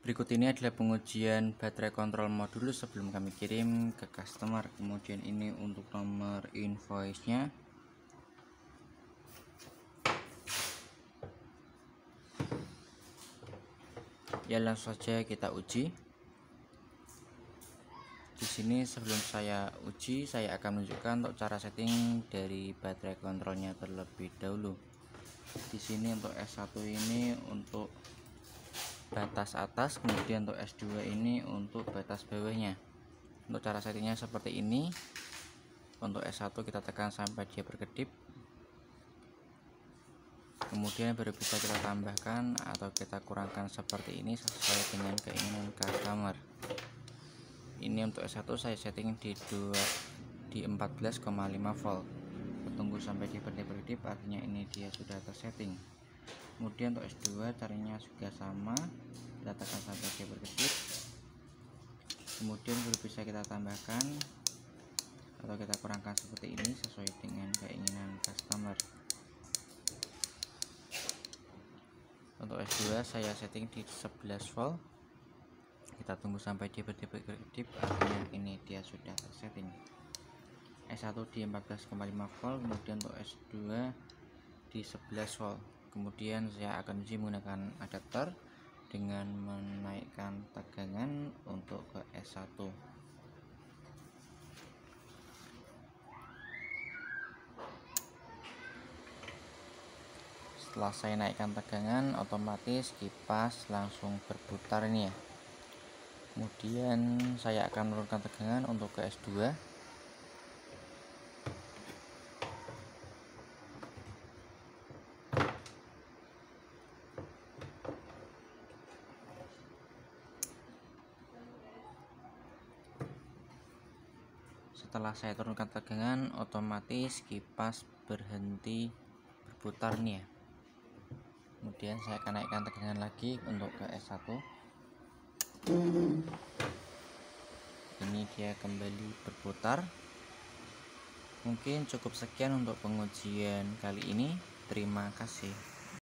Berikut ini adalah pengujian baterai kontrol modul sebelum kami kirim ke customer. Kemudian ini untuk nomor invoice-nya. Ya, langsung saja kita uji. Di sini sebelum saya uji, saya akan menunjukkan untuk cara setting dari baterai kontrolnya terlebih dahulu. Di sini untuk S1 ini untuk batas atas, kemudian untuk S2 ini untuk batas bawahnya. Untuk cara settingnya seperti ini. Untuk S1 kita tekan sampai dia berkedip, kemudian baru bisa kita tambahkan atau kita kurangkan seperti ini sesuai dengan keinginan customer. Ini untuk S1 saya setting di 14,5 volt. Tunggu sampai dia berkedip, artinya ini dia sudah tersetting. Kemudian untuk S2 caranya juga sama, kita tekan sampai dia berkedip, kemudian baru bisa kita tambahkan atau kita kurangkan seperti ini sesuai dengan keinginan customer. Untuk S2 saya setting di 11 volt. Kita tunggu sampai dia berkedip, artinya ini dia sudah tersetting. S1 di 14,5 volt, kemudian untuk S2 di 11 volt. Kemudian saya akan uji menggunakan adapter dengan menaikkan tegangan untuk ke S1. Setelah saya naikkan tegangan, otomatis kipas langsung berputar ini ya. Kemudian saya akan menurunkan tegangan untuk ke S2. Setelah saya turunkan tegangan, otomatis kipas berhenti berputar nih ya. Kemudian saya akan naikkan tegangan lagi untuk ke S1. Ini dia kembali berputar. Mungkin cukup sekian untuk pengujian kali ini. Terima kasih.